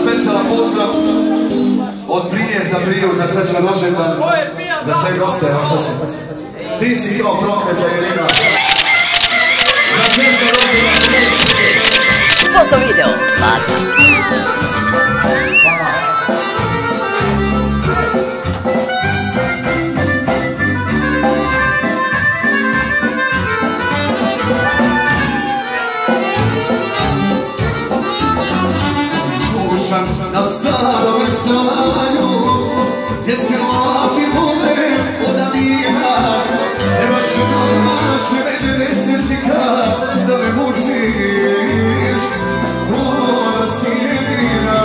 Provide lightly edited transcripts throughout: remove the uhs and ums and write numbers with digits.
specijalan pozdrav od prije za priju, za srećan rođendan, za sve goste. Ti si kao prokleta Irina. Za srećan rođendan. Foto video, Mata. Na starom stanju, gdje se laki vole odavija, nemaš domaće mene nesnesika, da me mučiš, voda si jedina.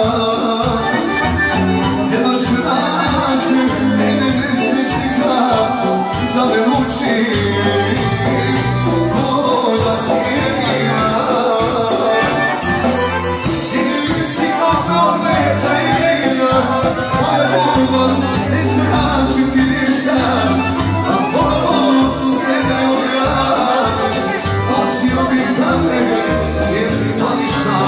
Nemaš domaće mene nesnesika, da me mučiš, voda si jedina. Ne značim ti ništa, a ponovo sve da je odradiš, osio mi kame, jezi to ništa.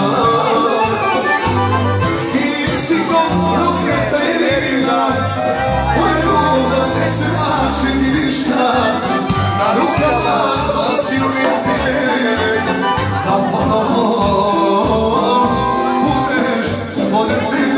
Ti si ko prokleta Irina, moja ljubav ne značim ti ništa, na rukama osio mi snijeg, da ponovo budeš od mene.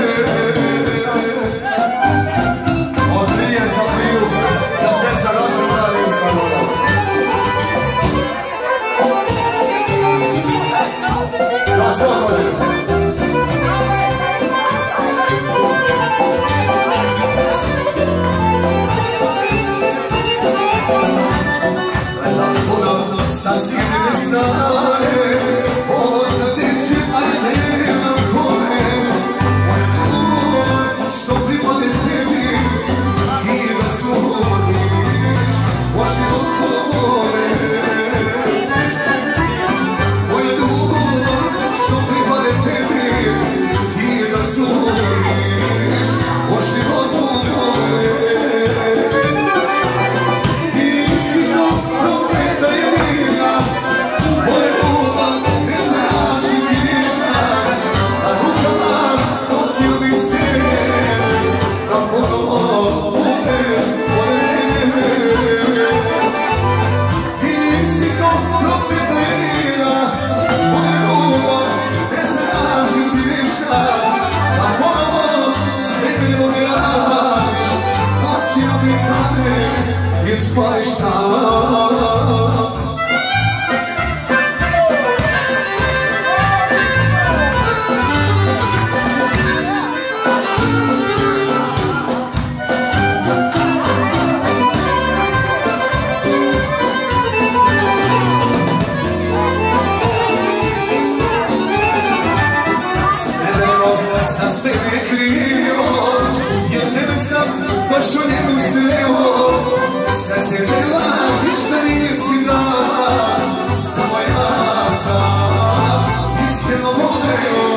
Sve je krivo, jer tebe sam baš u njemu sreo. Sve se dela, ništa nisi dala, samo ja sam iskreno voleo.